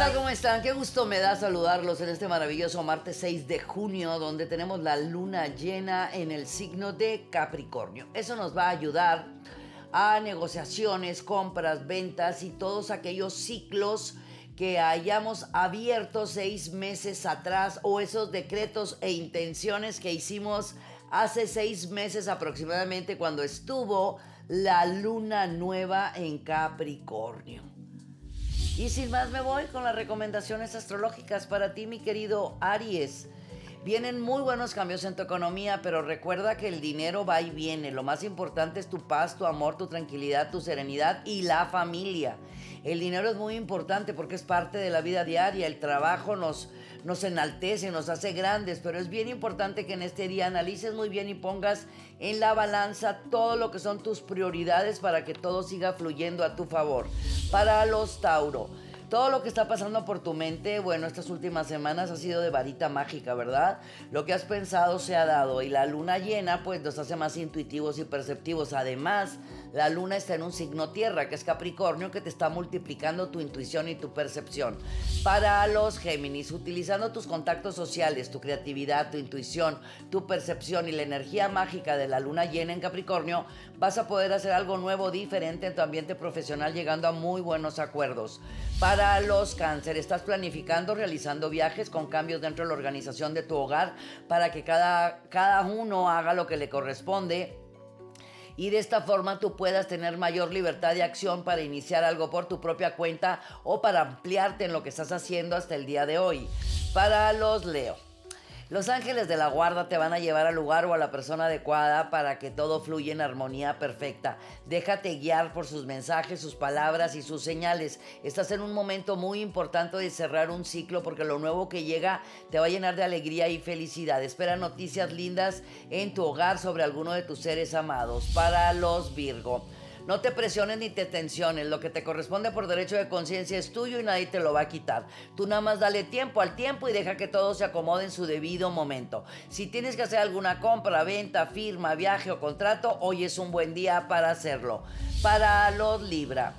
tal? ¿Cómo están? Qué gusto me da saludarlos en este maravilloso martes 6 de junio, donde tenemos la luna llena en el signo de Capricornio. Eso nos va a ayudar a negociaciones, compras, ventas y todos aquellos ciclos que hayamos abierto 6 meses atrás, o esos decretos e intenciones que hicimos hace 6 meses aproximadamente, cuando estuvo la luna nueva en Capricornio. Y sin más me voy con las recomendaciones astrológicas para ti, mi querido Aries. Vienen muy buenos cambios en tu economía, pero recuerda que el dinero va y viene. Lo más importante es tu paz, tu amor, tu tranquilidad, tu serenidad y la familia. El dinero es muy importante porque es parte de la vida diaria. El trabajo nos enaltece, nos hace grandes, pero es bien importante que en este día analices muy bien y pongas en la balanza todo lo que son tus prioridades para que todo siga fluyendo a tu favor. Para los Tauro, todo lo que está pasando por tu mente, bueno, estas últimas semanas ha sido de varita mágica, ¿verdad? Lo que has pensado se ha dado, y la luna llena pues nos hace más intuitivos y perceptivos. Además, la luna está en un signo tierra, que es Capricornio, que te está multiplicando tu intuición y tu percepción. Para los Géminis, utilizando tus contactos sociales, tu creatividad, tu intuición, tu percepción y la energía mágica de la luna llena en Capricornio, vas a poder hacer algo nuevo, diferente en tu ambiente profesional, llegando a muy buenos acuerdos. Para los Cáncer, estás planificando, realizando viajes con cambios dentro de la organización de tu hogar para que cada uno haga lo que le corresponde, y de esta forma tú puedas tener mayor libertad de acción para iniciar algo por tu propia cuenta o para ampliarte en lo que estás haciendo hasta el día de hoy. Para los Leo, los ángeles de la guarda te van a llevar al lugar o a la persona adecuada para que todo fluya en armonía perfecta. Déjate guiar por sus mensajes, sus palabras y sus señales. Estás en un momento muy importante de cerrar un ciclo, porque lo nuevo que llega te va a llenar de alegría y felicidad. Espera noticias lindas en tu hogar sobre alguno de tus seres amados. Para los Virgo, no te presiones ni te tensiones. Lo que te corresponde por derecho de conciencia es tuyo y nadie te lo va a quitar. Tú nada más dale tiempo al tiempo y deja que todo se acomode en su debido momento. Si tienes que hacer alguna compra, venta, firma, viaje o contrato, hoy es un buen día para hacerlo. Para los Libra,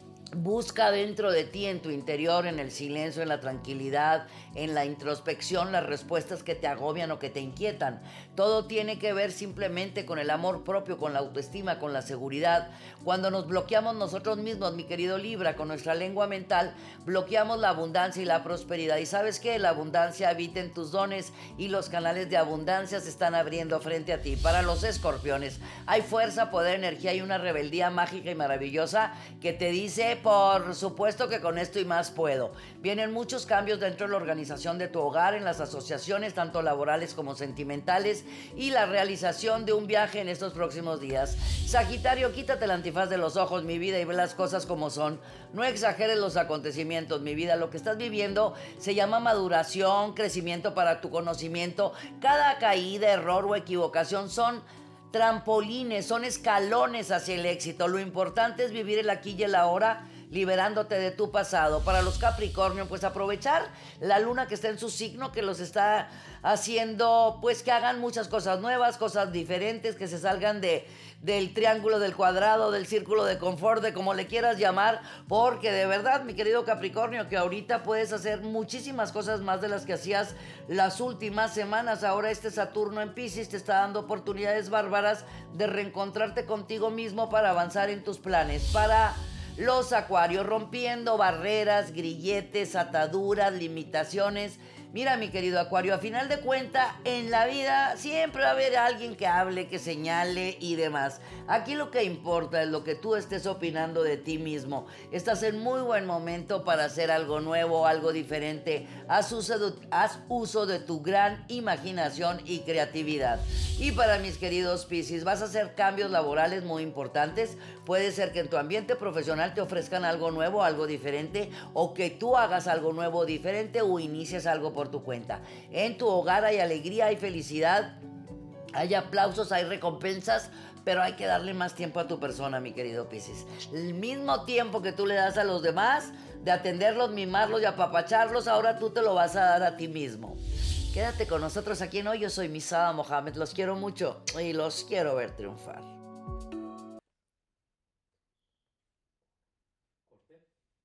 busca dentro de ti, en tu interior, en el silencio, en la tranquilidad, en la introspección, las respuestas que te agobian o que te inquietan. Todo tiene que ver simplemente con el amor propio, con la autoestima, con la seguridad. Cuando nos bloqueamos nosotros mismos, mi querido Libra, con nuestra lengua mental, bloqueamos la abundancia y la prosperidad. ¿Y sabes qué? La abundancia habita en tus dones y los canales de abundancia se están abriendo frente a ti. Para los Escorpiones, hay fuerza, poder, energía y una rebeldía mágica y maravillosa que te dice: por supuesto que con esto y más puedo. Vienen muchos cambios dentro de la organización de tu hogar, en las asociaciones, tanto laborales como sentimentales, y la realización de un viaje en estos próximos días. Sagitario, quítate el antifaz de los ojos, mi vida, y ve las cosas como son. No exageres los acontecimientos, mi vida. Lo que estás viviendo se llama maduración, crecimiento para tu conocimiento. Cada caída, error o equivocación son trampolines, son escalones hacia el éxito. Lo importante es vivir el aquí y el ahora, liberándote de tu pasado. Para los Capricornio, pues aprovechar la luna que está en su signo, que los está haciendo, pues que hagan muchas cosas nuevas, cosas diferentes, que se salgan del triángulo, del cuadrado, del círculo de confort, de como le quieras llamar, porque de verdad, mi querido Capricornio, que ahorita puedes hacer muchísimas cosas más de las que hacías las últimas semanas. Ahora este Saturno en Piscis te está dando oportunidades bárbaras de reencontrarte contigo mismo para avanzar en tus planes. Para los Acuarios, rompiendo barreras, grilletes, ataduras, limitaciones. Mira, mi querido Acuario, a final de cuentas, en la vida siempre va a haber alguien que hable, que señale y demás. Aquí lo que importa es lo que tú estés opinando de ti mismo. Estás en muy buen momento para hacer algo nuevo, algo diferente. Haz uso de tu gran imaginación y creatividad. Y para mis queridos Piscis, vas a hacer cambios laborales muy importantes. Puede ser que en tu ambiente profesional te ofrezcan algo nuevo, algo diferente, o que tú hagas algo nuevo, diferente, o inicies algo por tu cuenta. En tu hogar hay alegría, hay felicidad, hay aplausos, hay recompensas, pero hay que darle más tiempo a tu persona, mi querido Piscis. El mismo tiempo que tú le das a los demás, de atenderlos, mimarlos y apapacharlos, ahora tú te lo vas a dar a ti mismo. Quédate con nosotros aquí en Hoy. Yo soy Misada Mohamed, los quiero mucho y los quiero ver triunfar.